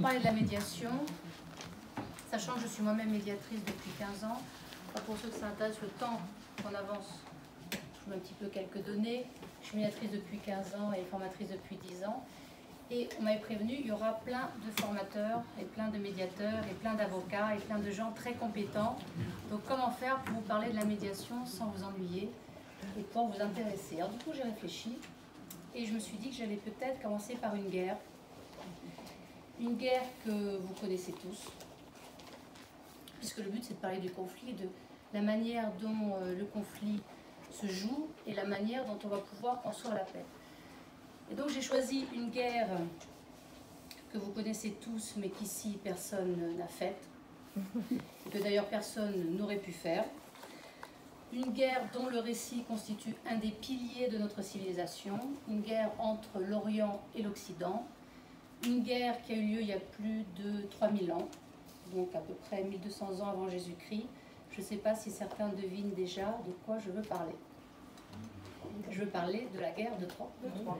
parler de la médiation, sachant que je suis moi-même médiatrice depuis 15 ans. Pour ceux qui s'intéressent, le temps qu'on avance, je mets un petit peu quelques données. Je suis médiatrice depuis 15 ans et formatrice depuis 10 ans. Et on m'avait prévenu, il y aura plein de formateurs, et plein de médiateurs, et plein d'avocats, et plein de gens très compétents. Donc comment faire pour vous parler de la médiation sans vous ennuyer et pour vous intéresser? Alors du coup, j'ai réfléchi et je me suis dit que j'allais peut-être commencer par une guerre. Une guerre que vous connaissez tous, puisque le but c'est de parler du conflit, de la manière dont le conflit se joue et la manière dont on va pouvoir construire la paix. Et donc j'ai choisi une guerre que vous connaissez tous, mais qu'ici personne n'a faite, que d'ailleurs personne n'aurait pu faire. Une guerre dont le récit constitue un des piliers de notre civilisation, une guerre entre l'Orient et l'Occident, une guerre qui a eu lieu il y a plus de 3000 ans, donc à peu près 1200 ans avant Jésus-Christ. Je ne sais pas si certains devinent déjà de quoi je veux parler. Je veux parler de la guerre de Troie.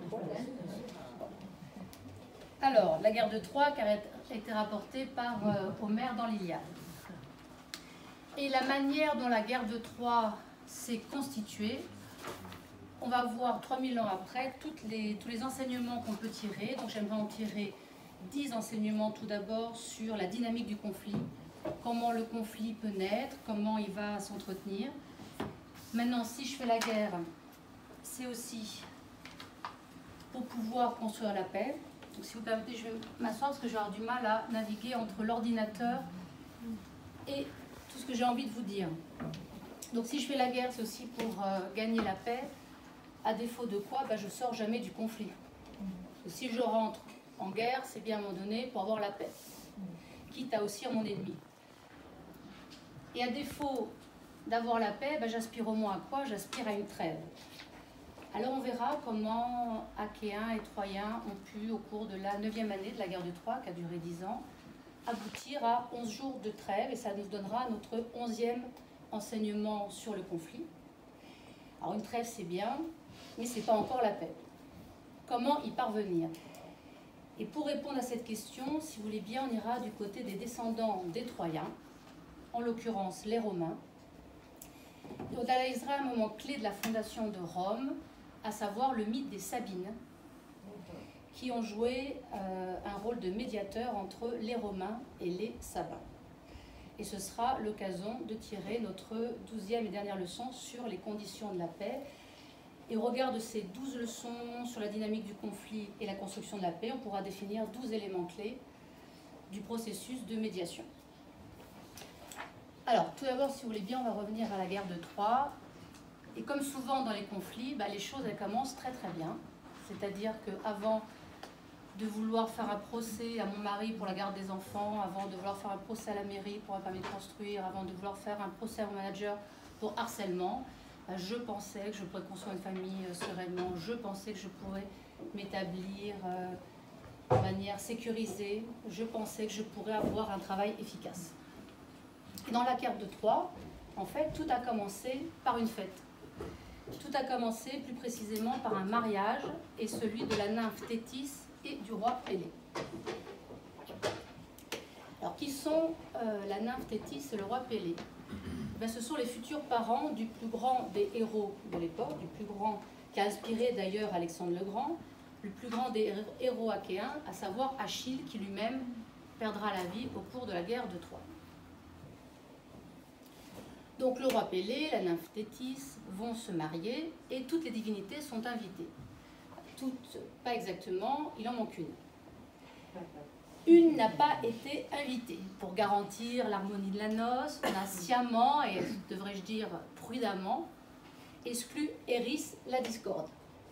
Alors, la guerre de Troie qui a été rapportée par Homère dans l'Iliade. Et la manière dont la guerre de Troie s'est constituée, on va voir 3000 ans après tous les enseignements qu'on peut tirer. Donc j'aimerais en tirer 10 enseignements tout d'abord sur la dynamique du conflit, comment le conflit peut naître, comment il va s'entretenir. Maintenant, si je fais la guerre, c'est aussi pour pouvoir construire la paix. Donc si vous permettez, je vais m'asseoir parce que je vais avoir du mal à naviguer entre l'ordinateur et tout ce que j'ai envie de vous dire. Donc si je fais la guerre, c'est aussi pour gagner la paix, à défaut de quoi je ne sors jamais du conflit. Et si je rentre en guerre, c'est bien à un moment donné pour avoir la paix, quitte à aussi mon ennemi. Et à défaut d'avoir la paix, j'aspire au moins à quoi? J'aspire à une trêve. Alors on verra comment Achéens et Troyens ont pu, au cours de la 9e année de la guerre de Troie, qui a duré 10 ans, aboutir à 11 jours de trêve, et ça nous donnera notre 11e enseignement sur le conflit. Alors une trêve c'est bien, mais ce n'est pas encore la paix. Comment y parvenir? Et pour répondre à cette question, si vous voulez bien, on ira du côté des descendants des Troyens, en l'occurrence les Romains. On analysera un moment clé de la fondation de Rome, à savoir le mythe des Sabines, qui ont joué un rôle de médiateur entre les Romains et les Sabins. Et ce sera l'occasion de tirer notre 12e et dernière leçon sur les conditions de la paix. Et au regard de ces 12 leçons sur la dynamique du conflit et la construction de la paix, on pourra définir 12 éléments clés du processus de médiation. Alors, tout d'abord, si vous voulez bien, on va revenir à la guerre de Troie. Et comme souvent dans les conflits, les choses elles commencent très très bien. C'est-à-dire qu'avant de vouloir faire un procès à mon mari pour la garde des enfants, avant de vouloir faire un procès à la mairie pour un permis de construire, avant de vouloir faire un procès à mon manager pour harcèlement, je pensais que je pourrais construire une famille sereinement, je pensais que je pourrais m'établir de manière sécurisée, je pensais que je pourrais avoir un travail efficace. Et dans la guerre de Troie, en fait, tout a commencé par une fête. Tout a commencé plus précisément par un mariage, et celui de la nymphe Thétis et du roi Pélée. Alors, qui sont la nymphe Thétis et le roi Pélée? Ce sont les futurs parents du plus grand des héros de l'époque, du plus grand qui a inspiré d'ailleurs Alexandre le Grand, le plus grand des héros achéens, à savoir Achille, qui lui-même perdra la vie au cours de la guerre de Troie. Donc le roi Pélée, la nymphe Thétis vont se marier et toutes les divinités sont invitées. Toutes, pas exactement, il en manque une. Une n'a pas été invitée. Pour garantir l'harmonie de la noce, on a sciemment, et devrais-je dire prudemment, exclu Eris la discorde.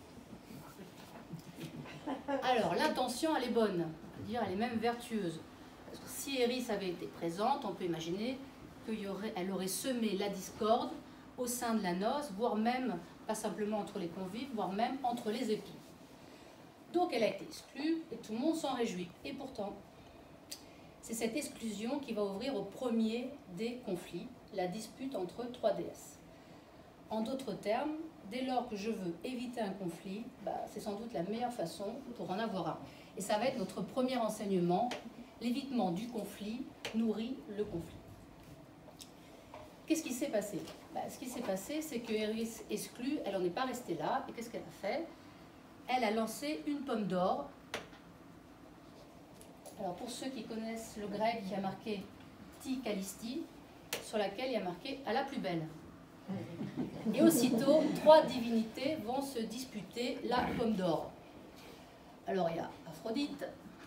Alors l'intention elle est bonne, on peut dire elle est même vertueuse. Parce que si Eris avait été présente, on peut imaginer qu'elle aurait semé la discorde au sein de la noce, voire même, pas simplement entre les convives, voire même entre les époux. Donc elle a été exclue et tout le monde s'en réjouit. Et pourtant, c'est cette exclusion qui va ouvrir au premier des conflits, la dispute entre trois déesses. En d'autres termes, dès lors que je veux éviter un conflit, c'est sans doute la meilleure façon pour en avoir un. Et ça va être notre premier enseignement, L'évitement du conflit nourrit le conflit. Qu'est-ce qui s'est passé? Ce qui s'est passé, c'est que Eris exclue, elle n'en est pas restée là. Et qu'est-ce qu'elle a fait? Elle a lancé une pomme d'or. Alors pour ceux qui connaissent le grec, il y a marqué Ti Kalisti, sur laquelle il y a marqué à la plus belle. Et aussitôt, 3 divinités vont se disputer la pomme d'or. Alors il y a Aphrodite,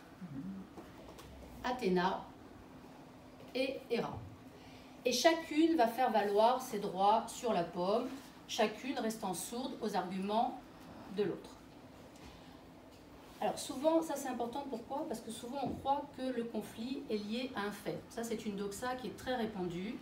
Athéna et Héra. Et chacune va faire valoir ses droits sur la pomme, chacune restant sourde aux arguments de l'autre. Alors souvent, ça c'est important, pourquoi? Parce que souvent on croit que le conflit est lié à un fait. Ça c'est une doxa qui est très répandue.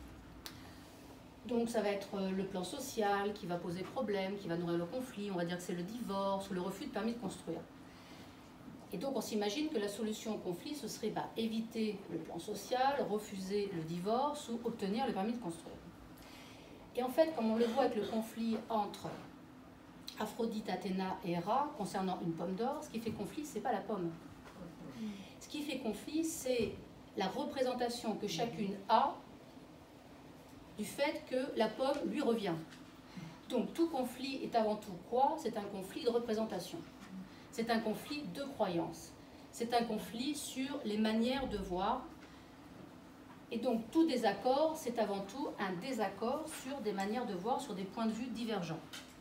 Donc ça va être le plan social qui va poser problème, qui va nourrir le conflit. On va dire que c'est le divorce ou le refus de permis de construire. Et donc on s'imagine que la solution au conflit, ce serait éviter le plan social, refuser le divorce ou obtenir le permis de construire. Et en fait, comme on le voit avec le conflit entre Aphrodite, Athéna et Héra, concernant une pomme d'or, ce qui fait conflit, ce n'est pas la pomme. Ce qui fait conflit, c'est la représentation que chacune a du fait que la pomme lui revient. Donc tout conflit est avant tout quoi? C'est un conflit de représentation. C'est un conflit de croyance. C'est un conflit sur les manières de voir. Et donc tout désaccord, c'est avant tout un désaccord sur des manières de voir, sur des points de vue divergents.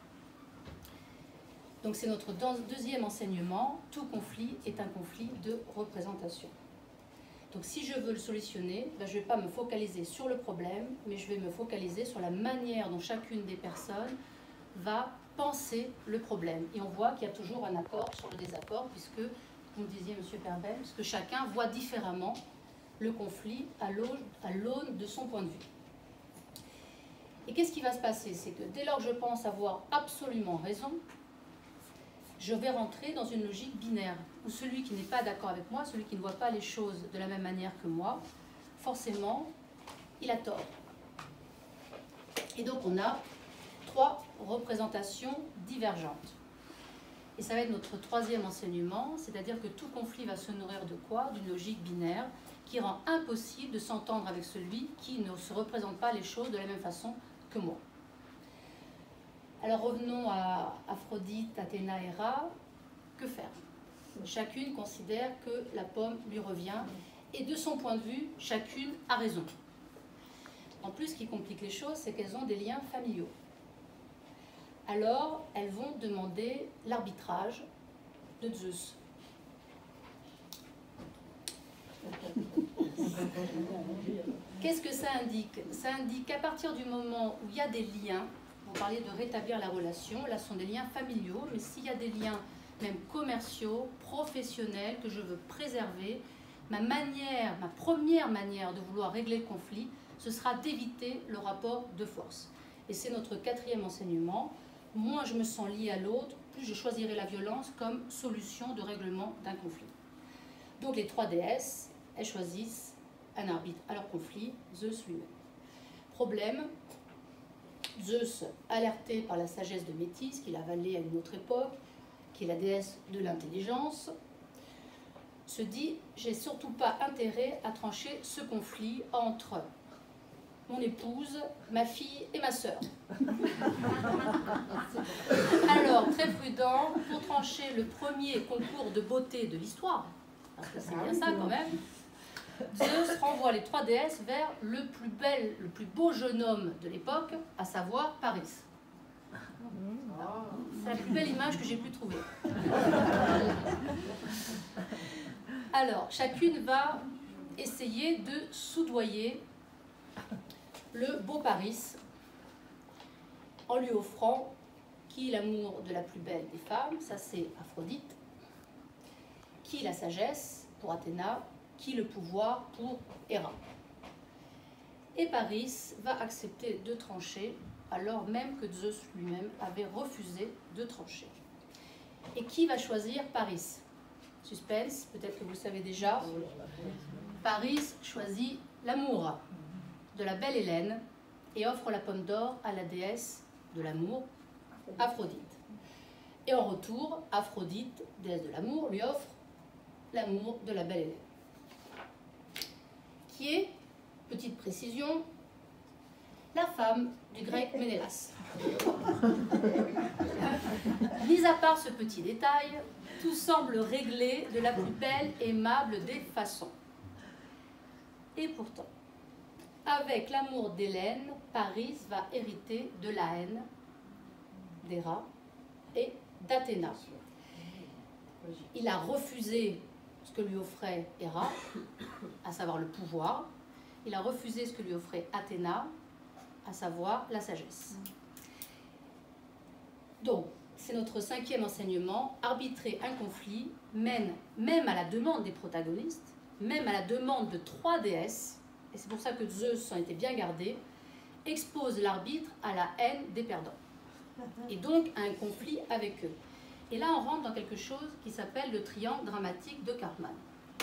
Donc c'est notre deuxième enseignement, tout conflit est un conflit de représentation. Donc si je veux le solutionner, je ne vais pas me focaliser sur le problème, mais je vais me focaliser sur la manière dont chacune des personnes va penser le problème. Et on voit qu'il y a toujours un accord sur le désaccord, puisque, comme disiez M. Perben, puisque chacun voit différemment le conflit à l'aune de son point de vue. Et qu'est-ce qui va se passer? C'est que dès lors que je pense avoir absolument raison, je vais rentrer dans une logique binaire, où celui qui n'est pas d'accord avec moi, celui qui ne voit pas les choses de la même manière que moi, forcément, il a tort. Et donc on a 3 représentations divergentes. Et ça va être notre troisième enseignement, c'est-à-dire que tout conflit va se nourrir de quoi? D'une logique binaire qui rend impossible de s'entendre avec celui qui ne se représente pas les choses de la même façon que moi. Alors revenons à Aphrodite, Athéna, Héra. Que faire? Chacune considère que la pomme lui revient et de son point de vue, chacune a raison. En plus, ce qui complique les choses, c'est qu'elles ont des liens familiaux. Alors, elles vont demander l'arbitrage de Zeus. Qu'est-ce que ça indique? Ça indique qu'à partir du moment où il y a des liens, vous parliez de rétablir la relation, là ce sont des liens familiaux, mais s'il y a des liens même commerciaux, professionnels, que je veux préserver, ma première manière de vouloir régler le conflit, ce sera d'éviter le rapport de force. Et c'est notre 4e enseignement. Moins je me sens lié à l'autre, plus je choisirai la violence comme solution de règlement d'un conflit. Donc les 3 déesses, elles choisissent un arbitre à leur conflit, Zeus lui-même. Problème, Zeus, alerté par la sagesse de Métis, qu'il a avalée à une autre époque, qui est la déesse de l'intelligence, se dit « j'ai surtout pas intérêt à trancher ce conflit entre mon épouse, ma fille et ma sœur. » Alors, très prudent, pour trancher le premier concours de beauté de l'histoire, parce que c'est bien ça quand même, Zeus renvoie les 3 déesses vers le plus beau jeune homme de l'époque, à savoir Paris. C'est la plus belle image que j'ai pu trouver. Alors, chacune va essayer de soudoyer le beau Paris en lui offrant qui l'amour de la plus belle des femmes, ça c'est Aphrodite, qui la sagesse pour Athéna, qui le pouvoir pour Héra. Et Paris va accepter de trancher alors même que Zeus lui-même avait refusé de trancher. Et qui va choisir Paris? Suspense, peut-être que vous le savez déjà. Paris choisit l'amour de la belle Hélène et offre la pomme d'or à la déesse de l'amour, Aphrodite. Et en retour, Aphrodite, déesse de l'amour, lui offre l'amour de la belle Hélène. qui est, petite précision, la femme du grec Ménélas. Mis à part ce petit détail, tout semble réglé de la plus belle et aimable des façons. Et pourtant, avec l'amour d'Hélène, Paris va hériter de la haine d'Héra et d'Athéna. Il a refusé ce que lui offrait Héra, à savoir le pouvoir. Il a refusé ce que lui offrait Athéna, à savoir la sagesse. Donc, c'est notre 5e enseignement. Arbitrer un conflit mène, même à la demande des protagonistes, même à la demande de 3 déesses, et c'est pour ça que Zeus s'en était bien gardé, expose l'arbitre à la haine des perdants, et donc à un conflit avec eux. Et là, on rentre dans quelque chose qui s'appelle le triangle dramatique de Karpman.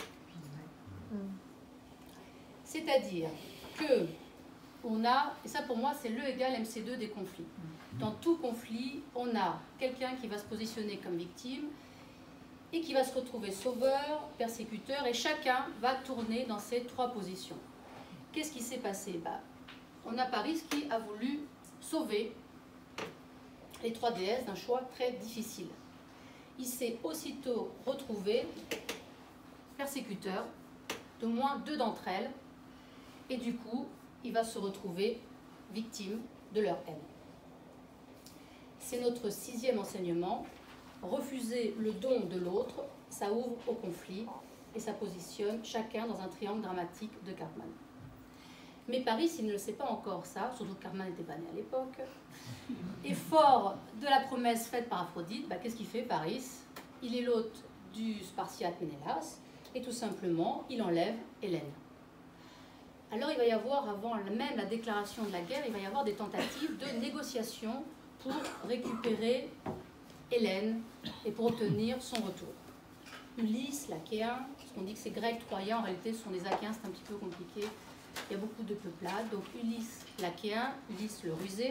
C'est-à-dire que on a, et ça pour moi c'est l'E égale MC2 des conflits. Dans tout conflit, on a quelqu'un qui va se positionner comme victime et qui va se retrouver sauveur, persécuteur, et chacun va tourner dans ces 3 positions. Qu'est-ce qui s'est passé? On a Paris qui a voulu sauver les 3 déesses d'un choix très difficile. Il s'est aussitôt retrouvé persécuteur d'au moins 2 d'entre elles, et du coup, il va se retrouver victime de leur haine. C'est notre 6e enseignement. Refuser le don de l'autre, ça ouvre au conflit et ça positionne chacun dans un triangle dramatique de Karpman. Mais Paris, il ne le sait pas encore ça, surtout que Karpman n'était pas né à l'époque, et fort de la promesse faite par Aphrodite, qu'est-ce qu'il fait Paris? Il est l'hôte du Spartiate Ménélas et tout simplement, il enlève Hélène. Alors il va y avoir, avant même la déclaration de la guerre, il va y avoir des tentatives de négociation pour récupérer Hélène et pour obtenir son retour. Ulysse, l'Achéen, parce qu'on dit que c'est grec, troyen, en réalité ce sont des Achéens, c'est un petit peu compliqué, il y a beaucoup de peuplades. Donc Ulysse, l'Achéen, Ulysse le rusé,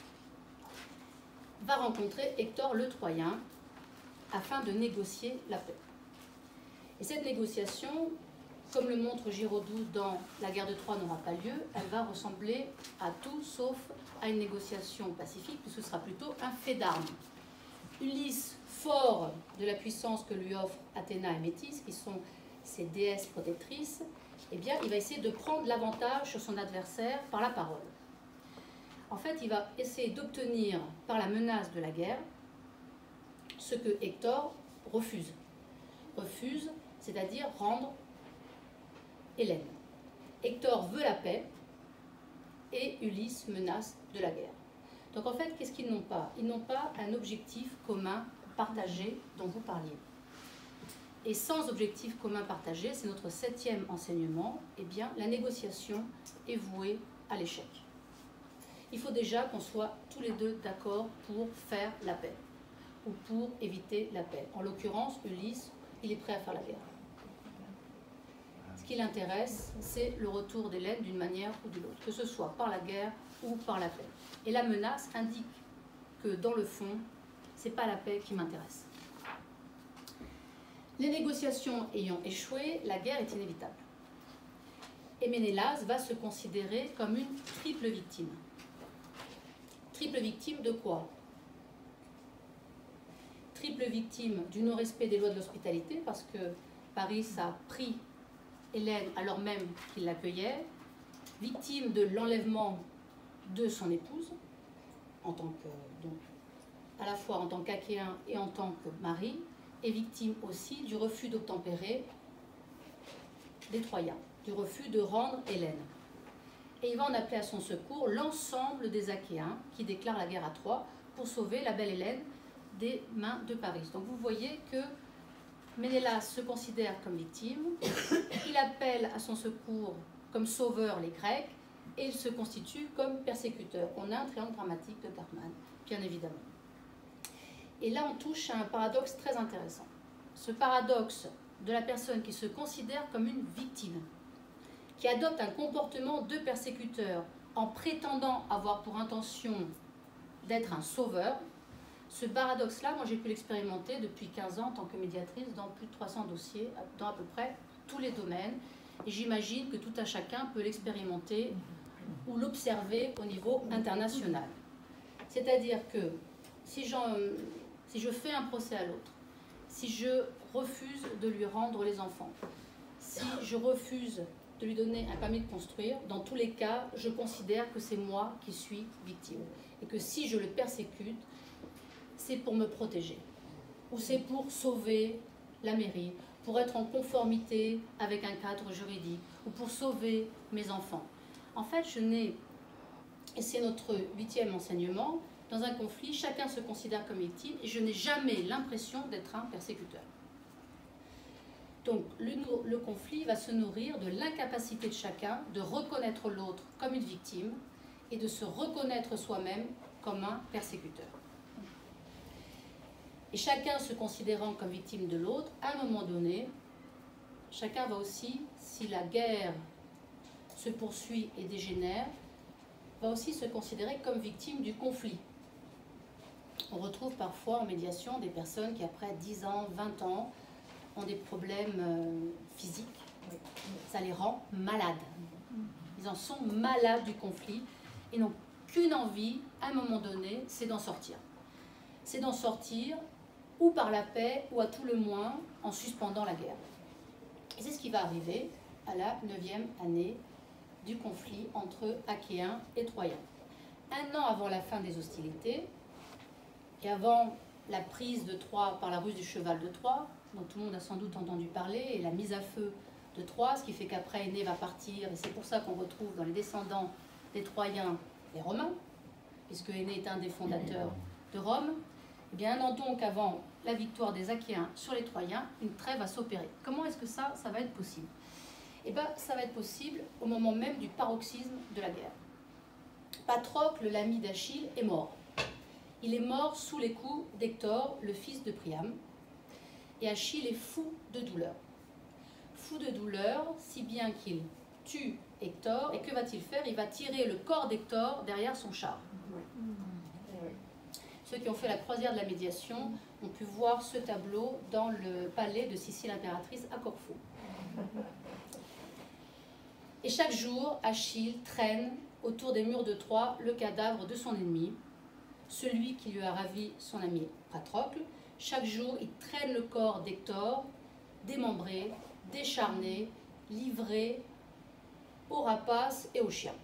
va rencontrer Hector le Troyen afin de négocier la paix. Et cette négociation, comme le montre Giraudoux dans La guerre de Troie n'aura pas lieu, elle va ressembler à tout sauf à une négociation pacifique, puisque ce sera plutôt un fait d'armes. Ulysse, fort de la puissance que lui offrent Athéna et Métis, qui sont ses déesses protectrices, eh bien, il va essayer de prendre l'avantage sur son adversaire par la parole. En fait, il va essayer d'obtenir, par la menace de la guerre, ce que Hector refuse. Refuse, c'est-à-dire rendre Hélène. Hector veut la paix et Ulysse menace de la guerre. Donc en fait, qu'est-ce qu'ils n'ont pas? Ils n'ont pas un objectif commun partagé dont vous parliez. Et sans objectif commun partagé, c'est notre 7e enseignement, eh bien la négociation est vouée à l'échec. Il faut déjà qu'on soit tous les deux d'accord pour faire la paix ou pour éviter la paix. En l'occurrence, Ulysse, il est prêt à faire la guerre. Ce qui l'intéresse, c'est le retour d'Hélène d'une manière ou d'une autre, que ce soit par la guerre ou par la paix. Et la menace indique que dans le fond, ce n'est pas la paix qui m'intéresse. Les négociations ayant échoué, la guerre est inévitable. Et Ménélas va se considérer comme une triple victime. Triple victime de quoi? Triple victime du non-respect des lois de l'hospitalité, parce que Paris a pris Hélène alors même qu'il l'accueillait, victime de l'enlèvement de son épouse, en tant que, donc, à la fois en tant qu'Achéen et en tant que mari, et victime aussi du refus d'obtempérer des Troyens, du refus de rendre Hélène. Et il va en appeler à son secours l'ensemble des Achéens qui déclarent la guerre à Troie pour sauver la belle Hélène des mains de Paris. Donc vous voyez que Ménélas se considère comme victime, il appelle à son secours comme sauveur les Grecs, et il se constitue comme persécuteur. On a un triangle dramatique de Karpman, bien évidemment. Et là, on touche à un paradoxe très intéressant. Ce paradoxe de la personne qui se considère comme une victime, qui adopte un comportement de persécuteur en prétendant avoir pour intention d'être un sauveur. Ce paradoxe-là, moi j'ai pu l'expérimenter depuis 15 ans en tant que médiatrice dans plus de 300 dossiers, dans à peu près tous les domaines. Et j'imagine que tout un chacun peut l'expérimenter ou l'observer au niveau international. C'est-à-dire que si je fais un procès à l'autre, si je refuse de lui rendre les enfants, si je refuse de lui donner un permis de construire, dans tous les cas, je considère que c'est moi qui suis victime. Et que si je le persécute, c'est pour me protéger. Ou c'est pour sauver la mairie, pour être en conformité avec un cadre juridique, ou pour sauver mes enfants. En fait, et c'est notre 8e enseignement, dans un conflit, chacun se considère comme victime et je n'ai jamais l'impression d'être un persécuteur. Donc le conflit va se nourrir de l'incapacité de chacun de reconnaître l'autre comme une victime et de se reconnaître soi-même comme un persécuteur. Et chacun se considérant comme victime de l'autre, à un moment donné, chacun va aussi, si la guerre se poursuit et dégénère, va aussi se considérer comme victime du conflit. On retrouve parfois en médiation des personnes qui, après 10 ans, 20 ans, ont des problèmes physiques. Ça les rend malades. Ils en sont malades du conflit et n'ont qu'une envie, à un moment donné, c'est d'en sortir. C'est d'en sortir ou par la paix, ou à tout le moins en suspendant la guerre. Et c'est ce qui va arriver à la 9e année du conflit entre Achéens et Troyens. Un an avant la fin des hostilités, et avant la prise de Troie par la ruse du cheval de Troie, dont tout le monde a sans doute entendu parler, et la mise à feu de Troie, ce qui fait qu'après Énée va partir, et c'est pour ça qu'on retrouve dans les descendants des Troyens les Romains, puisque Énée est un des fondateurs de Rome. Et bien un an donc avant la victoire des Achéens sur les Troyens, une trêve va s'opérer. Comment est-ce que ça va être possible? Eh bien, ça va être possible au moment même du paroxysme de la guerre. Patrocle, l'ami d'Achille, est mort. Il est mort sous les coups d'Hector, le fils de Priam. Et Achille est fou de douleur. Fou de douleur, si bien qu'il tue Hector. Et que va-t-il faire? Il va tirer le corps d'Hector derrière son char. Ceux qui ont fait la croisière de la médiation ont pu voir ce tableau dans le palais de Sicile impératrice à Corfou. Et chaque jour, Achille traîne autour des murs de Troie le cadavre de son ennemi, celui qui lui a ravi son ami Patrocle. Chaque jour, il traîne le corps d'Hector, démembré, décharné, livré aux rapaces et aux chiens.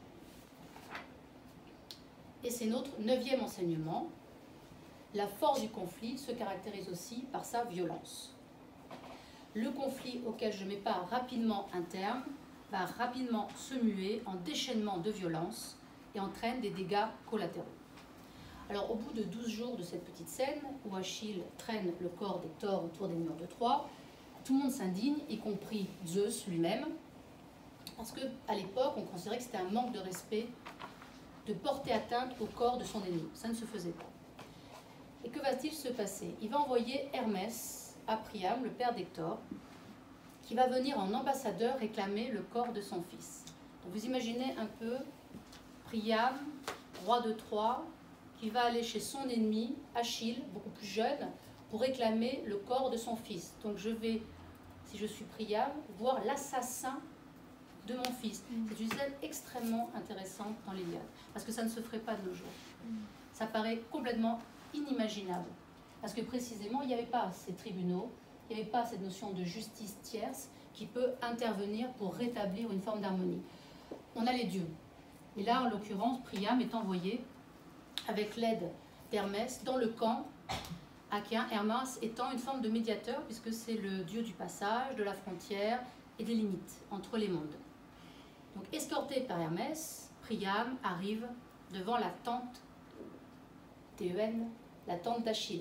Et c'est notre 9e enseignement. La force du conflit se caractérise aussi par sa violence. Le conflit auquel je mets pas rapidement un terme va rapidement se muer en déchaînement de violence et entraîne des dégâts collatéraux. Alors au bout de 12 jours de cette petite scène où Achille traîne le corps d'Hector autour des murs de Troie, tout le monde s'indigne, y compris Zeus lui-même, parce qu'à l'époque on considérait que c'était un manque de respect de porter atteinte au corps de son ennemi. Ça ne se faisait pas. Et que va-t-il se passer? Il va envoyer Hermès à Priam, le père d'Hector, qui va venir en ambassadeur réclamer le corps de son fils. Donc vous imaginez un peu Priam, roi de Troie, qui va aller chez son ennemi, Achille, beaucoup plus jeune, pour réclamer le corps de son fils. Donc je vais, si je suis Priam, voir l'assassin de mon fils. C'est une scène extrêmement intéressante dans l'Iliade, parce que ça ne se ferait pas de nos jours. Ça paraît complètement inimaginable, parce que précisément, il n'y avait pas ces tribunaux, il n'y avait pas cette notion de justice tierce qui peut intervenir pour rétablir une forme d'harmonie. On a les dieux. Et là, en l'occurrence, Priam est envoyé avec l'aide d'Hermès dans le camp achéen, Hermès étant une forme de médiateur, puisque c'est le dieu du passage, de la frontière et des limites entre les mondes. Donc, escorté par Hermès, Priam arrive devant la tente Théoène, la tente d'Achille.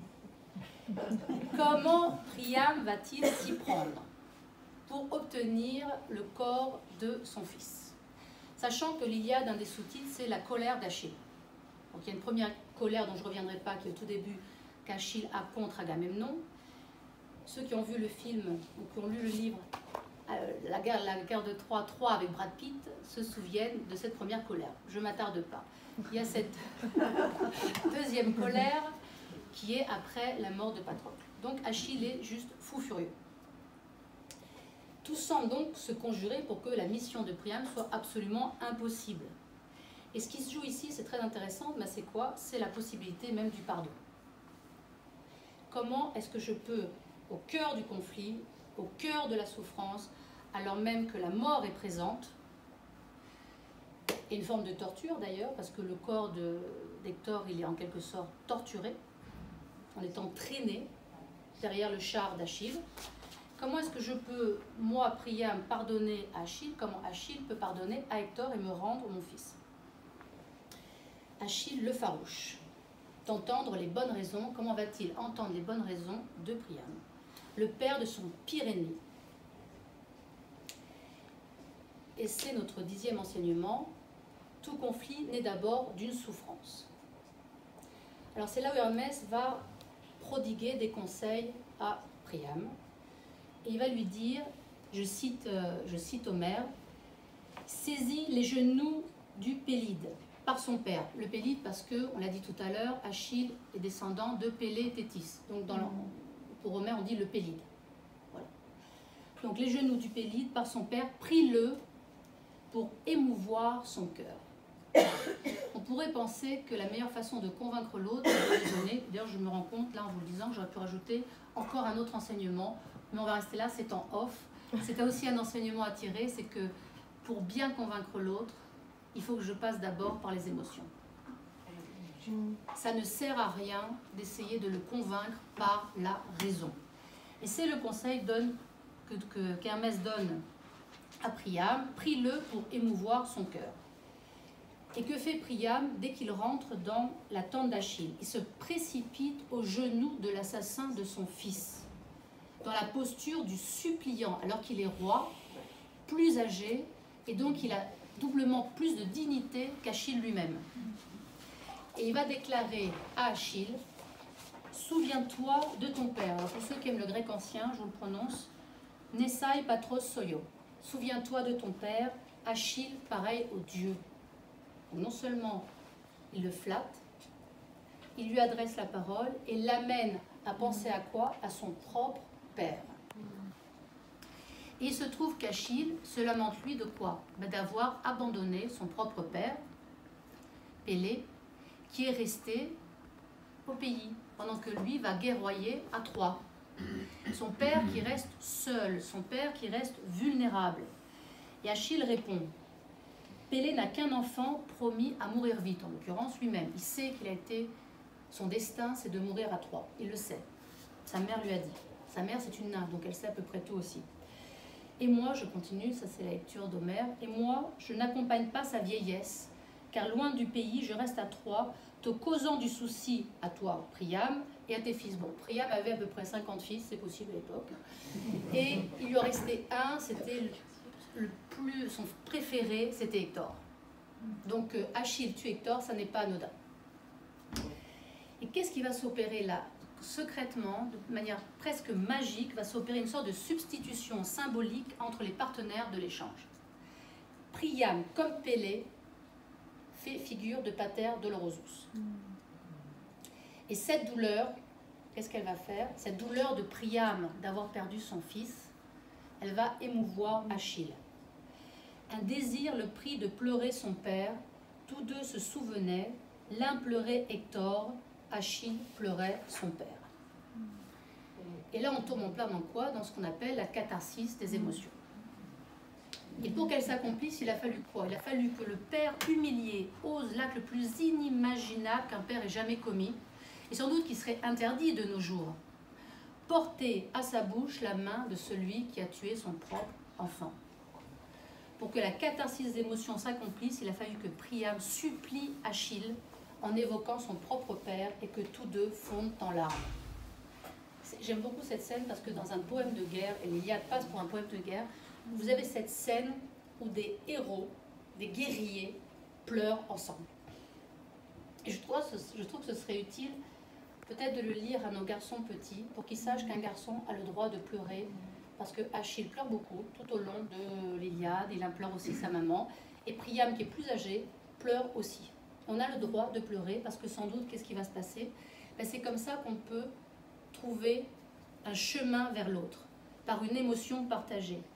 Comment Priam va-t-il s'y prendre pour obtenir le corps de son fils? Sachant que l'Iliade, un des sous-titres, c'est la colère d'Achille. Donc il y a une première colère dont je ne reviendrai pas, qui est au tout début, qu'Achille a contre Agamemnon. Ceux qui ont vu le film ou qui ont lu le livre la guerre de Troie avec Brad Pitt se souviennent de cette première colère. Je ne m'attarde pas. Il y a cette deuxième colère qui est après la mort de Patrocle. Donc Achille est juste fou furieux. Tout semble donc se conjurer pour que la mission de Priam soit absolument impossible. Et ce qui se joue ici, c'est très intéressant, mais c'est quoi? C'est la possibilité même du pardon. Comment est-ce que je peux, au cœur du conflit, au cœur de la souffrance, alors même que la mort est présente, et une forme de torture d'ailleurs, parce que le corps d'Hector, il est en quelque sorte torturé, en étant traîné derrière le char d'Achille. Comment est-ce que je peux, moi, Priam, pardonner à Achille? Comment Achille peut pardonner à Hector et me rendre mon fils? Achille le farouche, d'entendre les bonnes raisons. Comment va-t-il entendre les bonnes raisons de Priam, le père de son pire ennemi? Et c'est notre 10e enseignement. Tout conflit naît d'abord d'une souffrance. Alors c'est là où Hermès va prodiguer des conseils à Priam. Et il va lui dire, je cite Homère, « Saisis les genoux du Pélide, par son père. » Le Pélide parce que, on l'a dit tout à l'heure, Achille est descendant de Pélée et Thétis. Donc pour Homère, on dit le Pélide. Voilà. Donc les genoux du Pélide par son père, prie-le pour émouvoir son cœur. On pourrait penser que la meilleure façon de convaincre l'autre, c'est de lui donner. D'ailleurs, je me rends compte, là, en vous le disant, que j'aurais pu rajouter encore un autre enseignement, mais on va rester là, c'est en off. C'est aussi un enseignement à tirer, c'est que pour bien convaincre l'autre, il faut que je passe d'abord par les émotions. Ça ne sert à rien d'essayer de le convaincre par la raison. Et c'est le conseil qu'Hermès donne à Priam, prie-le pour émouvoir son cœur. Et que fait Priam dès qu'il rentre dans la tente d'Achille? Il se précipite aux genoux de l'assassin de son fils, dans la posture du suppliant, alors qu'il est roi, plus âgé, et donc il a doublement plus de dignité qu'Achille lui-même. Et il va déclarer à Achille, « Souviens-toi de ton père. » Alors pour ceux qui aiment le grec ancien, je vous le prononce, « Nesai patros soyo. » Souviens-toi de ton père, Achille, pareil au Dieu. Donc non seulement il le flatte, il lui adresse la parole et l'amène à penser à quoi? À son propre père. Et il se trouve qu'Achille se lamente lui de quoi? D'avoir abandonné son propre père, Pélée, qui est resté au pays, pendant que lui va guerroyer à Troie. Son père qui reste seul, son père qui reste vulnérable. Et Achille répond, Pélée n'a qu'un enfant promis à mourir vite, en l'occurrence lui-même. Il sait qu'il a été, son destin c'est de mourir à Troie, il le sait. Sa mère lui a dit. Sa mère c'est une nymphe, donc elle sait à peu près tout aussi. Et moi, je continue, ça c'est la lecture d'Homère, et moi, je n'accompagne pas sa vieillesse, car loin du pays, je reste à Troie, te causant du souci à toi, Priam, et à tes fils. Bon, Priam avait à peu près 50 fils, c'est possible à l'époque, et il lui en restait un, c'était son préféré, c'était Hector. Donc Achille tue Hector, ça n'est pas anodin. Et qu'est-ce qui va s'opérer là? Secrètement, de manière presque magique, va s'opérer une sorte de substitution symbolique entre les partenaires de l'échange. Priam, comme Pélée, fait figure de pater dolorosus. Et cette douleur, qu'est-ce qu'elle va faire? Cette douleur de Priam d'avoir perdu son fils, elle va émouvoir Achille. Un désir le prit de pleurer son père, tous deux se souvenaient, l'un pleurait Hector, Achille pleurait son père. Et là, on tombe en plein dans quoi? Dans ce qu'on appelle la catharsis des émotions. Et pour qu'elle s'accomplisse, il a fallu quoi? Il a fallu que le père humilié ose l'acte le plus inimaginable qu'un père ait jamais commis, et sans doute qui serait interdit de nos jours. Porter à sa bouche la main de celui qui a tué son propre enfant. Pour que la catharsis des émotions s'accomplisse, il a fallu que Priam supplie Achille en évoquant son propre père et que tous deux fondent en larmes. J'aime beaucoup cette scène parce que dans un poème de guerre, et l'Iliade passe pour un poème de guerre, vous avez cette scène où des héros, des guerriers, pleurent ensemble. Et je trouve que ce serait utile peut-être de le lire à nos garçons petits pour qu'ils sachent qu'un garçon a le droit de pleurer parce que Achille pleure beaucoup tout au long de l'Iliade, il implore aussi sa maman, et Priam qui est plus âgé pleure aussi. On a le droit de pleurer parce que sans doute, qu'est-ce qui va se passer? Ben, c'est comme ça qu'on peut trouver un chemin vers l'autre, par une émotion partagée.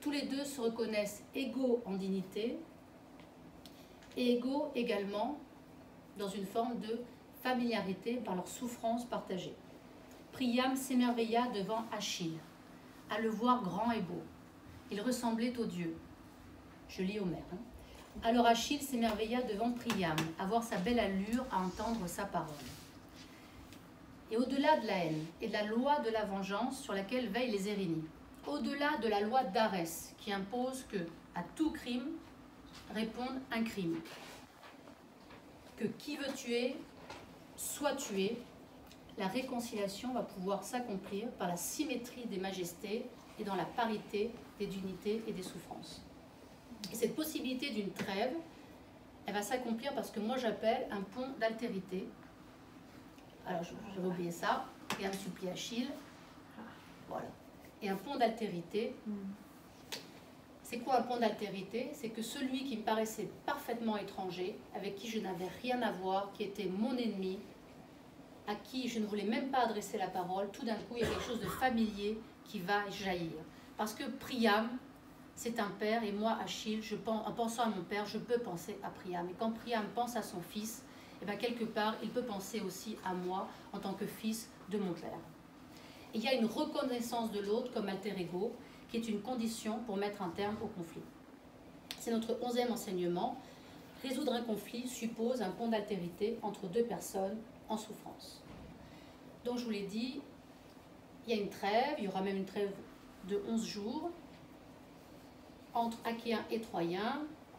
Tous les deux se reconnaissent égaux en dignité et égaux également dans une forme de familiarité par leur souffrance partagée. Priam s'émerveilla devant Achille, à le voir grand et beau. Il ressemblait au dieu. Je lis Homère. Alors Achille s'émerveilla devant Priam, à voir sa belle allure, à entendre sa parole. Et au-delà de la haine et de la loi de la vengeance sur laquelle veillent les Érénies, au-delà de la loi d'Arès qui impose que, à tout crime, réponde un crime, que qui veut tuer soit tué, la réconciliation va pouvoir s'accomplir par la symétrie des majestés et dans la parité des dignités et des souffrances. Et cette possibilité d'une trêve, elle va s'accomplir parce que moi j'appelle un pont d'altérité. Alors je vais oublier ça, et un supplie Achille. Voilà. Et un pont d'altérité. C'est quoi un pont d'altérité? C'est que celui qui me paraissait parfaitement étranger, avec qui je n'avais rien à voir, qui était mon ennemi, à qui je ne voulais même pas adresser la parole, tout d'un coup il y a quelque chose de familier qui va jaillir. Parce que Priam, c'est un père, et moi, Achille, en pensant à mon père, je peux penser à Priam. Et quand Priam pense à son fils, et bien quelque part, il peut penser aussi à moi en tant que fils de mon père. Et il y a une reconnaissance de l'autre comme alter ego, qui est une condition pour mettre un terme au conflit. C'est notre 11e enseignement. Résoudre un conflit suppose un pont d'altérité entre deux personnes en souffrance. Donc je vous l'ai dit, il y a une trêve, il y aura même une trêve de 11 jours entre Achéens et Troyens.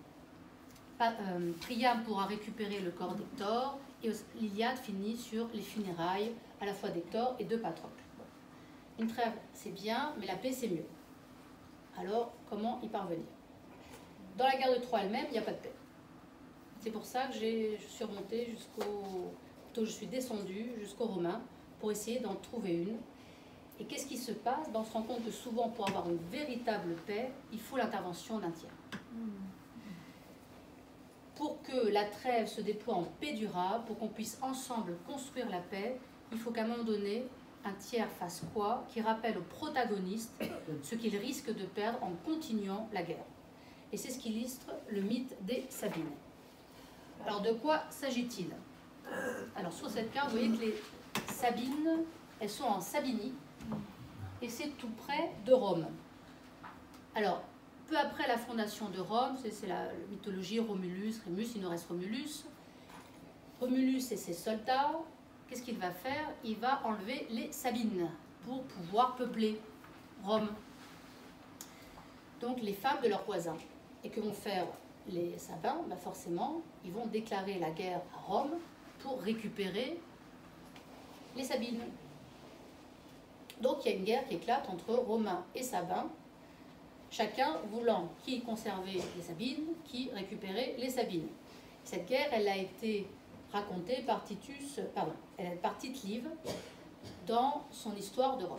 Priam pourra récupérer le corps d'Hector et l'Iliade finit sur les funérailles à la fois d'Hector et de Patrocle. Une trêve c'est bien, mais la paix c'est mieux. Alors comment y parvenir? Dans la guerre de Troie elle-même, il n'y a pas de paix. C'est pour ça que je suis remontée je suis descendue jusqu'aux Romains pour essayer d'en trouver une. Et qu'est-ce qui se passe? On se rend compte que souvent, pour avoir une véritable paix, il faut l'intervention d'un tiers. Pour que la trêve se déploie en paix durable, pour qu'on puisse ensemble construire la paix, il faut qu'à un moment donné, un tiers fasse quoi? Qui rappelle au protagoniste ce qu'il risque de perdre en continuant la guerre. Et c'est ce qu'illustre le mythe des Sabines. Alors de quoi s'agit-il? Alors sur cette carte, vous voyez que les Sabines, elles sont en Sabinie, et c'est tout près de Rome. Alors, peu après la fondation de Rome, c'est la mythologie Romulus, Rémus, il nous reste Romulus. Romulus et ses soldats, qu'est-ce qu'il va faire? Il va enlever les Sabines pour pouvoir peupler Rome. Donc les femmes de leurs voisins. Et que vont faire les Sabins? Ben forcément, ils vont déclarer la guerre à Rome pour récupérer les Sabines. Donc il y a une guerre qui éclate entre Romains et Sabins, chacun voulant qui conserver les Sabines, qui récupérer les Sabines. Cette guerre, elle a été racontée par Tite Live dans son histoire de Rome.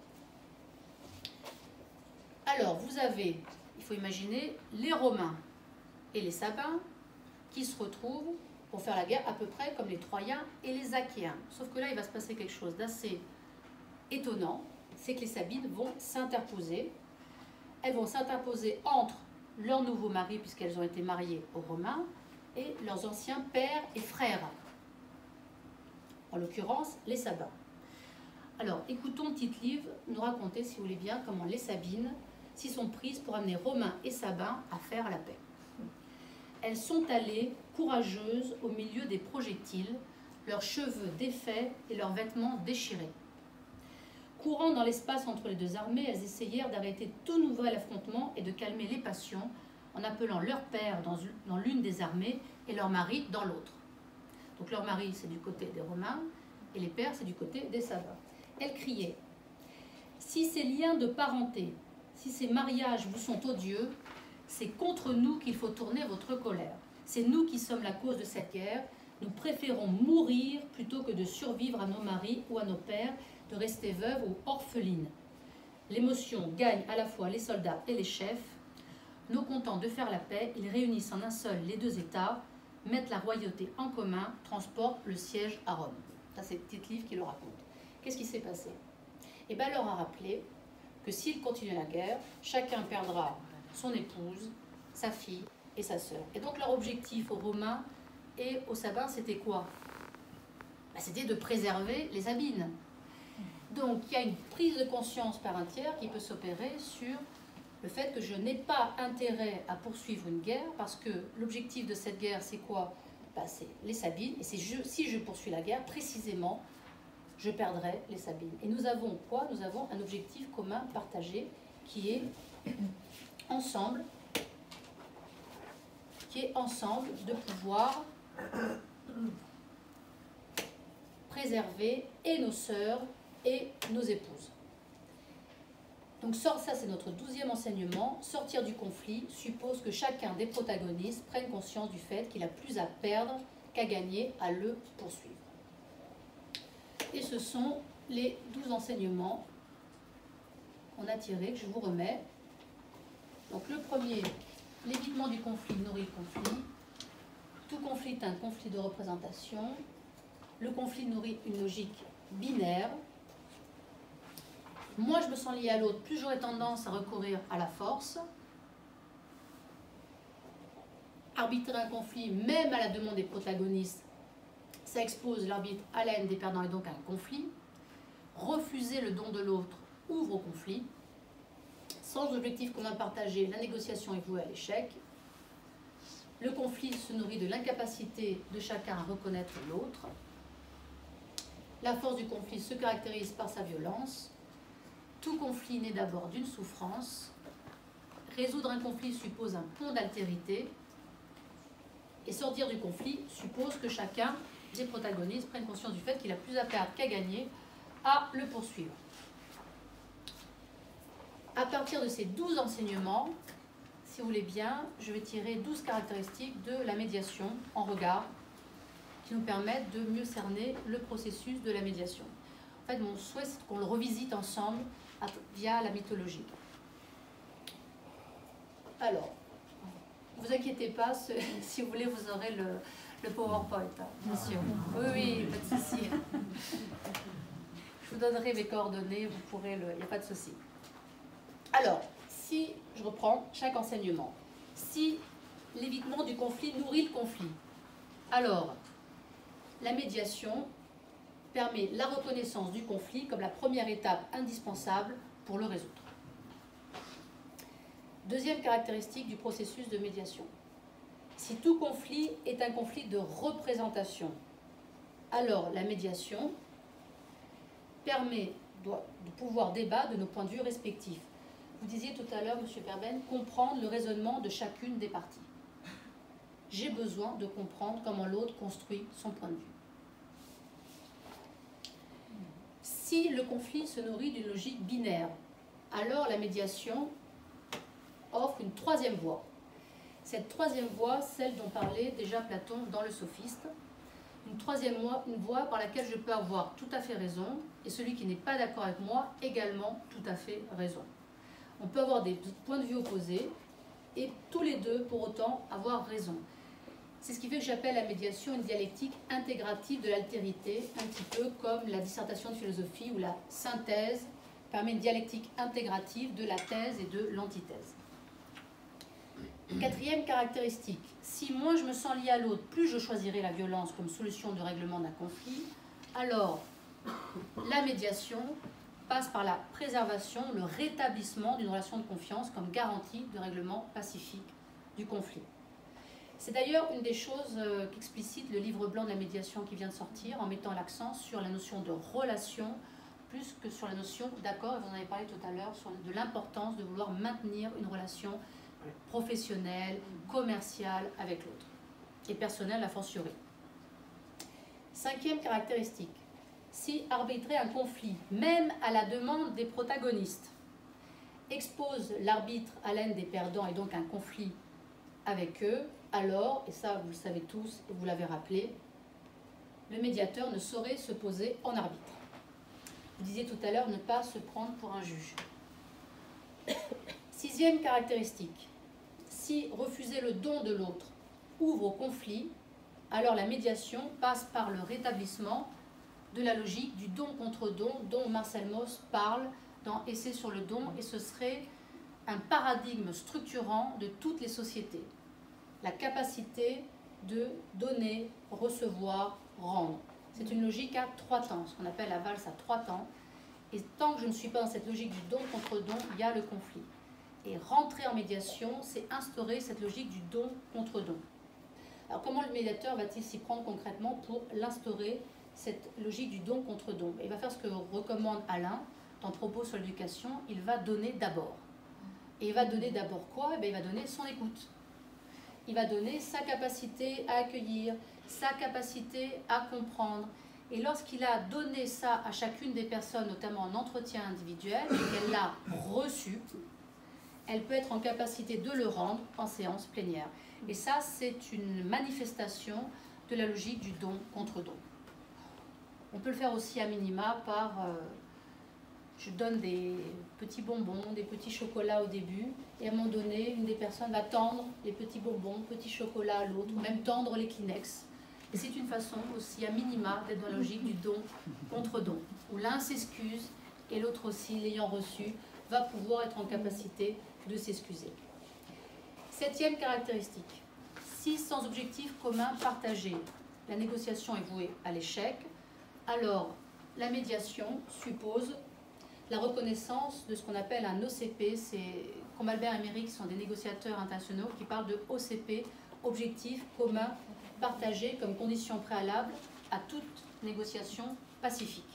Alors, vous avez, il faut imaginer, les Romains et les Sabins qui se retrouvent pour faire la guerre à peu près comme les Troyens et les Achéens. Sauf que là, il va se passer quelque chose d'assez étonnant, c'est que les Sabines vont s'interposer. Elles vont s'interposer entre leurs nouveaux maris, puisqu'elles ont été mariées aux Romains, et leurs anciens pères et frères, en l'occurrence les Sabins. Alors, écoutons Tite Live nous raconter, si vous voulez bien, comment les Sabines s'y sont prises pour amener Romains et Sabins à faire la paix. Elles sont allées, courageuses, au milieu des projectiles, leurs cheveux défaits et leurs vêtements déchirés. Courant dans l'espace entre les deux armées, elles essayèrent d'arrêter tout nouvel affrontement et de calmer les passions en appelant leur père dans l'une des armées et leur mari dans l'autre. Donc leur mari, c'est du côté des Romains et les pères, c'est du côté des Sabins. Elles criaient « Si ces liens de parenté, si ces mariages vous sont odieux, c'est contre nous qu'il faut tourner votre colère. C'est nous qui sommes la cause de cette guerre. Nous préférons mourir plutôt que de survivre à nos maris ou à nos pères, de rester veuves ou orphelines. L'émotion gagne à la fois les soldats et les chefs. Non contents de faire la paix, ils réunissent en un seul les deux États, mettent la royauté en commun, transportent le siège à Rome. Ça, c'est Tite Live qui le raconte. Qu'est-ce qui s'est passé? Eh bien, elle leur a rappelé que s'il continue la guerre, chacun perdra son épouse, sa fille et sa sœur. Et donc leur objectif aux Romains et aux Sabins, c'était quoi? C'était de préserver les Sabines. Donc il y a une prise de conscience par un tiers qui peut s'opérer sur le fait que je n'ai pas intérêt à poursuivre une guerre, parce que l'objectif de cette guerre, c'est quoi? C'est les Sabines, et si je poursuis la guerre, précisément, je perdrai les Sabines. Et nous avons quoi? Nous avons un objectif commun partagé qui est ensemble de pouvoir préserver et nos sœurs et nos épouses. Donc ça c'est notre 12e enseignement. Sortir du conflit suppose que chacun des protagonistes prenne conscience du fait qu'il a plus à perdre qu'à gagner à le poursuivre. Et ce sont les 12 enseignements qu'on a tirés, que je vous remets. Donc le premier, l'évitement du conflit nourrit le conflit. Tout conflit est un conflit de représentation. Le conflit nourrit une logique binaire. Moi, je me sens lié à l'autre, plus j'aurai tendance à recourir à la force. Arbitrer un conflit, même à la demande des protagonistes, ça expose l'arbitre à la haine des perdants et donc à un conflit. Refuser le don de l'autre ouvre au conflit. Sans objectif commun partagé, la négociation est vouée à l'échec. Le conflit se nourrit de l'incapacité de chacun à reconnaître l'autre. La force du conflit se caractérise par sa violence. Tout conflit naît d'abord d'une souffrance. Résoudre un conflit suppose un pont d'altérité. Et sortir du conflit suppose que chacun des protagonistes prenne conscience du fait qu'il a plus à perdre qu'à gagner à le poursuivre. À partir de ces 12 enseignements, si vous voulez bien, je vais tirer 12 caractéristiques de la médiation en regard qui nous permettent de mieux cerner le processus de la médiation. En fait, mon souhait, c'est qu'on le revisite ensemble via la mythologie. Alors, ne vous inquiétez pas, si vous voulez, vous aurez le PowerPoint, bien sûr. Oui, oui, pas de souci. Je vous donnerai mes coordonnées, vous pourrez il n'y a pas de souci. Alors, si je reprends chaque enseignement, si l'évitement du conflit nourrit le conflit, alors la médiation permet la reconnaissance du conflit comme la première étape indispensable pour le résoudre. Deuxième caractéristique du processus de médiation. Si tout conflit est un conflit de représentation, alors la médiation permet de pouvoir débattre de nos points de vue respectifs. Vous disiez tout à l'heure, M. Perben, comprendre le raisonnement de chacune des parties. J'ai besoin de comprendre comment l'autre construit son point de vue. Si le conflit se nourrit d'une logique binaire, alors la médiation offre une troisième voie. Cette troisième voie, celle dont parlait déjà Platon dans le Sophiste, une troisième voie par laquelle je peux avoir tout à fait raison et celui qui n'est pas d'accord avec moi également tout à fait raison. On peut avoir des points de vue opposés et tous les deux pour autant avoir raison. C'est ce qui fait que j'appelle la médiation une dialectique intégrative de l'altérité, un petit peu comme la dissertation de philosophie où la synthèse permet une dialectique intégrative de la thèse et de l'antithèse. Quatrième caractéristique, si moi je me sens lié à l'autre, plus je choisirai la violence comme solution de règlement d'un conflit, alors la médiation passe par la préservation, le rétablissement d'une relation de confiance comme garantie de règlement pacifique du conflit. C'est d'ailleurs une des choses qu'explicite le livre blanc de la médiation qui vient de sortir en mettant l'accent sur la notion de relation plus que sur la notion d'accord, et vous en avez parlé tout à l'heure, de l'importance de vouloir maintenir une relation professionnelle, commerciale avec l'autre, et personnelle a fortiori. Cinquième caractéristique, si arbitrer un conflit, même à la demande des protagonistes, expose l'arbitre à la haine des perdants et donc un conflit avec eux, alors, et ça vous le savez tous et vous l'avez rappelé, le médiateur ne saurait se poser en arbitre. Vous disiez tout à l'heure ne pas se prendre pour un juge. Sixième caractéristique, si refuser le don de l'autre ouvre au conflit, alors la médiation passe par le rétablissement de la logique du don contre don dont Marcel Mauss parle dans Essai sur le don, et ce serait un paradigme structurant de toutes les sociétés. La capacité de donner, recevoir, rendre. C'est une logique à 3 temps, ce qu'on appelle la valse à 3 temps. Et tant que je ne suis pas dans cette logique du don contre don, il y a le conflit. Et rentrer en médiation, c'est instaurer cette logique du don contre don. Alors comment le médiateur va-t-il s'y prendre concrètement pour l'instaurer, cette logique du don contre don? Il va faire ce que recommande Alain dans Propos sur l'éducation, il va donner d'abord. Et il va donner d'abord quoi? Il va donner son écoute. Il va donner sa capacité à accueillir, sa capacité à comprendre. Et lorsqu'il a donné ça à chacune des personnes, notamment en entretien individuel, et qu'elle l'a reçu, elle peut être en capacité de le rendre en séance plénière. Et ça, c'est une manifestation de la logique du don contre don. On peut le faire aussi à minima par... je donne des petits bonbons, des petits chocolats au début, et à un moment donné, une des personnes va tendre les petits bonbons, petits chocolats à l'autre, ou même tendre les Kleenex. Et c'est une façon aussi, à minima, d'être dans la logique du don contre don, où l'un s'excuse et l'autre aussi, l'ayant reçu, va pouvoir être en capacité de s'excuser. 7e caractéristique, si sans objectif commun partagé, la négociation est vouée à l'échec, alors la médiation suppose la reconnaissance de ce qu'on appelle un OCP, c'est Combalbert et Méry qui sont des négociateurs internationaux qui parlent de OCP, objectif commun partagé comme condition préalable à toute négociation pacifique.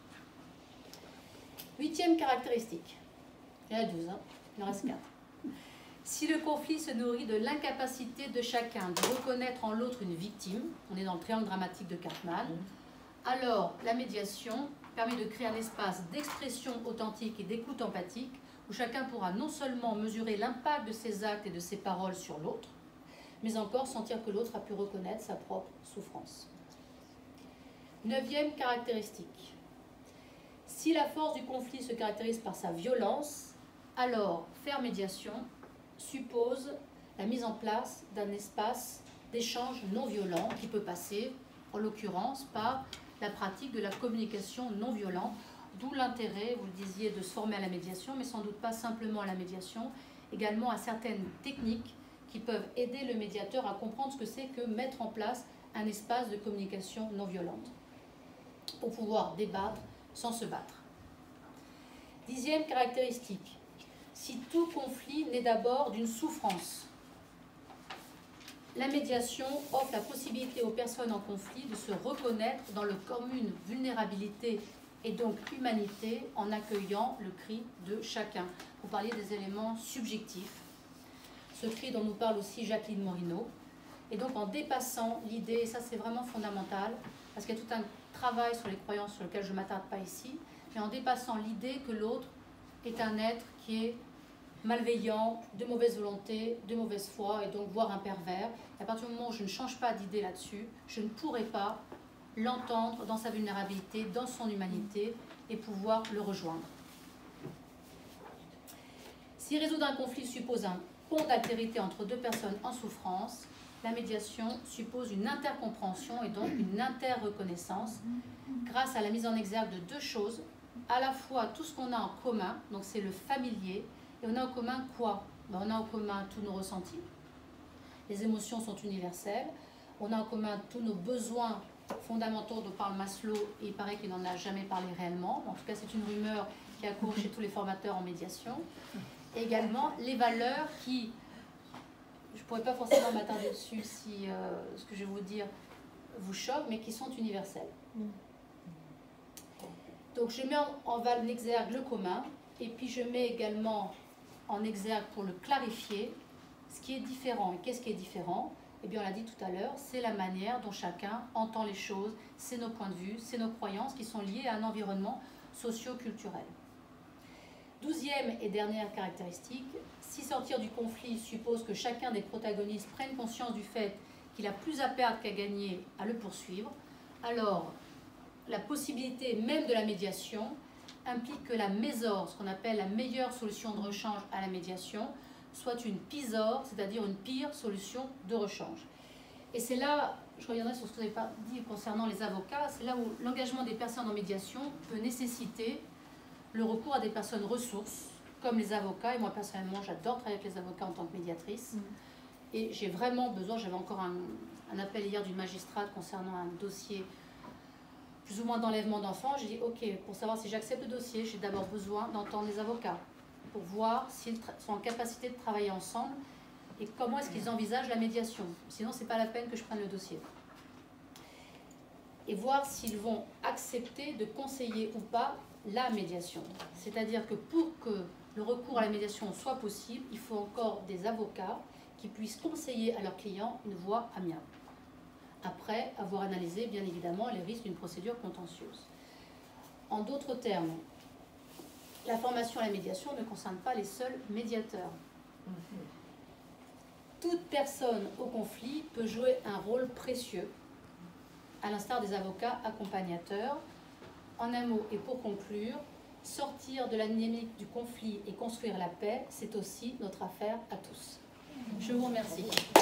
8e caractéristique, il y en a 12, il en reste 4. Si le conflit se nourrit de l'incapacité de chacun de reconnaître en l'autre une victime, on est dans le triangle dramatique de Cartman, alors la médiation permet de créer un espace d'expression authentique et d'écoute empathique où chacun pourra non seulement mesurer l'impact de ses actes et de ses paroles sur l'autre, mais encore sentir que l'autre a pu reconnaître sa propre souffrance. 9e caractéristique. Si la force du conflit se caractérise par sa violence, alors faire médiation suppose la mise en place d'un espace d'échange non violent qui peut passer, en l'occurrence, par la pratique de la communication non violente, d'où l'intérêt, vous le disiez, de se former à la médiation, mais sans doute pas simplement à la médiation, également à certaines techniques qui peuvent aider le médiateur à comprendre ce que c'est que mettre en place un espace de communication non violente, pour pouvoir débattre sans se battre. 10e caractéristique, si tout conflit naît d'abord d'une souffrance, la médiation offre la possibilité aux personnes en conflit de se reconnaître dans leur commune vulnérabilité et donc humanité en accueillant le cri de chacun. Vous parliez des éléments subjectifs, ce cri dont nous parle aussi Jacqueline Morino. Et donc en dépassant l'idée, et ça c'est vraiment fondamental, parce qu'il y a tout un travail sur les croyances sur lequel je ne m'attarde pas ici, mais en dépassant l'idée que l'autre est un être qui est malveillant, de mauvaise volonté, de mauvaise foi, et donc voire un pervers. Et à partir du moment où je ne change pas d'idée là-dessus, je ne pourrai pas l'entendre dans sa vulnérabilité, dans son humanité, et pouvoir le rejoindre. Si résoudre un conflit suppose un pont d'altérité entre deux personnes en souffrance, la médiation suppose une intercompréhension et donc une interreconnaissance grâce à la mise en exergue de deux choses, à la fois tout ce qu'on a en commun, donc c'est le familier, et on a en commun quoi? On a en commun tous nos ressentis, les émotions sont universelles, on a en commun tous nos besoins fondamentaux dont parle Maslow, et il paraît qu'il n'en a jamais parlé réellement, en tout cas c'est une rumeur qui accourt chez tous les formateurs en médiation. Et également les valeurs qui, je ne pourrais pas forcément m'attarder dessus si ce que je vais vous dire vous choque, mais qui sont universelles. Donc je mets en exergue le commun, et puis je mets également en exergue pour le clarifier ce qui est différent. Et qu'est-ce qui est différent? Eh bien on l'a dit tout à l'heure, c'est la manière dont chacun entend les choses, c'est nos points de vue, c'est nos croyances qui sont liées à un environnement socio-culturel. 12e et dernière caractéristique, si sortir du conflit suppose que chacun des protagonistes prenne conscience du fait qu'il a plus à perdre qu'à gagner à le poursuivre, alors la possibilité même de la médiation implique que la mésor, ce qu'on appelle la meilleure solution de rechange à la médiation, soit une pisor, c'est-à-dire une pire solution de rechange. Et c'est là, je reviendrai sur ce que vous avez dit concernant les avocats, c'est là où l'engagement des personnes en médiation peut nécessiter le recours à des personnes ressources, comme les avocats. Et moi, personnellement, j'adore travailler avec les avocats en tant que médiatrice. Et j'ai vraiment besoin, j'avais encore un appel hier d'une magistrate concernant un dossier plus ou moins d'enlèvement d'enfants. J'ai dit, ok, pour savoir si j'accepte le dossier, j'ai d'abord besoin d'entendre les avocats pour voir s'ils sont en capacité de travailler ensemble et comment est-ce qu'ils envisagent la médiation. Sinon, ce n'est pas la peine que je prenne le dossier. Et voir s'ils vont accepter de conseiller ou pas la médiation. C'est-à-dire que pour que le recours à la médiation soit possible, il faut encore des avocats qui puissent conseiller à leurs clients une voie amiable. Après avoir analysé, bien évidemment, les risques d'une procédure contentieuse. En d'autres termes, la formation à la médiation ne concerne pas les seuls médiateurs. Toute personne au conflit peut jouer un rôle précieux, à l'instar des avocats accompagnateurs. En un mot, et pour conclure, sortir de la dynamique du conflit et construire la paix, c'est aussi notre affaire à tous. Je vous remercie.